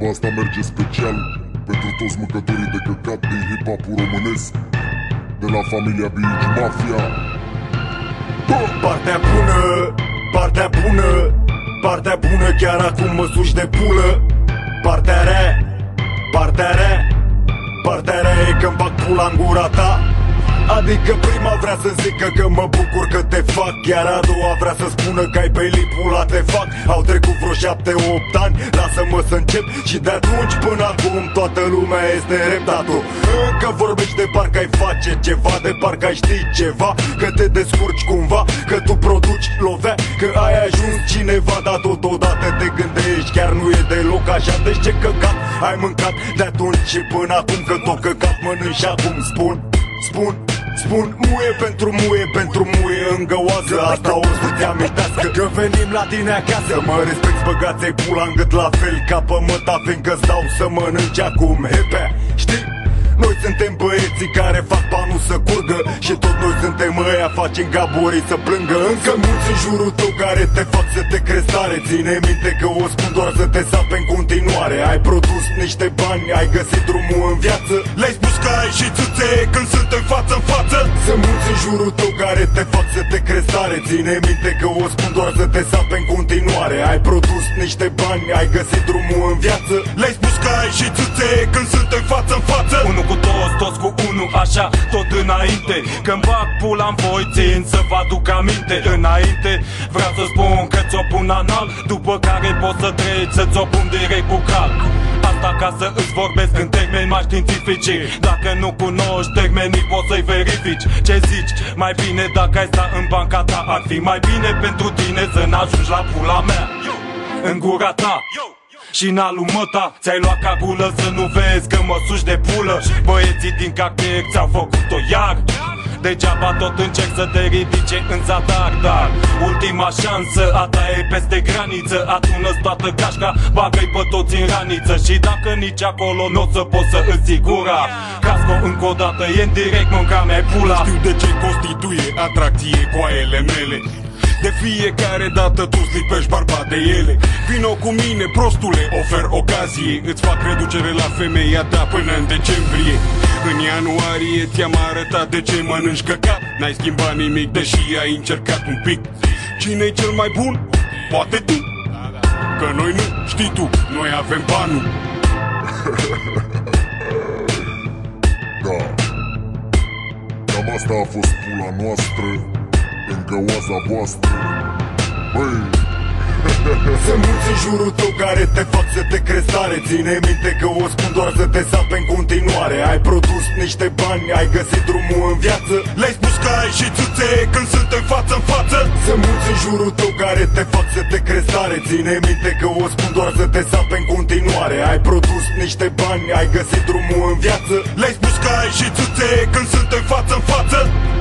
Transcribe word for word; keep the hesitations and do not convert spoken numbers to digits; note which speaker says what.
Speaker 1: Treaba asta merge special pentru toți mâncătorii de căcat din hip-hop-ul românesc, de la familia Biugi Mafia.
Speaker 2: Partea bună, partea bună, partea bună, chiar acum mă suși de pulă. Partea rea, partea rea, partea rea e că-mi bag pula în gura ta. Adică prima vrea să zică că mă bucur că te fac, iar a doua vrea să spună că ai pe lipula te fac. Au trecut vreo șapte opt ani, lasă-mă să încep. Și de atunci până acum toată lumea este reptatul. Încă vorbești de parcă ai face ceva, de parcă ai ști ceva, că te descurci cumva, că tu produci lovea, că ai ajuns cineva, dar totodată te gândești chiar nu e deloc așa. Deci ce căcat ai mâncat de atunci și până acum, că tot căcat mănânci și acum. Spun, spun, spun, muie pentru muie pentru muie îngăoasă. Asta o să-ți amintească că venim la tine acasă. Mă respecti, băgați-ai pula în gât la fel ca pământa, fiindcă-ți dau să mănânci acum hepea, știi? Noi suntem băieții care fac banul să curgă și tot noi suntem ăia, facem gaborii să plângă. Încă mulți în jurul tău care te fac să te crezi tare. Ține minte că o spun doar să te sape în continuare. Ai produs niște bani, ai găsit drumul în viață, le-ai spus că ai și țâțe când suntem față în față. Sunt mulți în jurul tău care te fac să te crezi tare. Ține minte că o spun doar să te sape în continuare. Ai produs niște bani, ai găsit drumul în viață, le-ai spus că ai și țâțe când suntem față în față. Unul cu toți, toți cu unul, așa, tot înainte. Când bag pula-n voi, țin să vă aduc aminte. Înainte vreau să spun că ți-o pun anal, după care poți să treci să ți-o pun direct bucal. Asta ca să îți vorbesc în termeni mai științifici. Dacă nu cunoști termenii, poți să-i verifici. Ce zici? Mai bine dacă ai sta în banca ta, ar fi mai bine pentru tine să n-ajungi la pula mea, în gura ta și în alul măta. Ți-ai luat ca gulă să nu vezi că mă suși de pulă. Băieții din cartier ți-au făcut-o iar. Degeaba tot încerc să te ridice în zadar, dar ultima șansă a ta e peste graniță. Adună-ți toată gașca, bagă-i pe toți în raniță. Și dacă nici acolo n-o să poți să îți sigura, casco încă o dată, e în direct, mânca mea pula.
Speaker 3: Știu de ce constituie atracție coaiele mele. De fiecare dată tu slipești barba de ele. Vino cu mine, prostule, ofer ocazie. Îți fac reducere la femeia ta până în decembrie. În ianuarie ți-am arătat de ce mănânci căcat. N-ai schimbat nimic, deși ai încercat un pic. Cine-i cel mai bun? Poate tu. Că noi nu, știi tu, noi avem banul.
Speaker 1: Da, cam asta a fost pula noastră în găoaza voastră. Băi!
Speaker 2: Sunt mulți în jurul tău care te fac să te crezi tare. Ține minte că o spun doar să te sape în continuare. Ai produs niște bani, ai găsit drumul în viață, le-ai spus că ai și țâțe când suntem față în față. Sunt mulți în jurul tău care te fac să te crezi tare. Ține minte că o spun doar să te sape în continuare. Ai produs niște bani, ai găsit drumul în viață, le-ai spus că ai și țâțe când suntem față în față.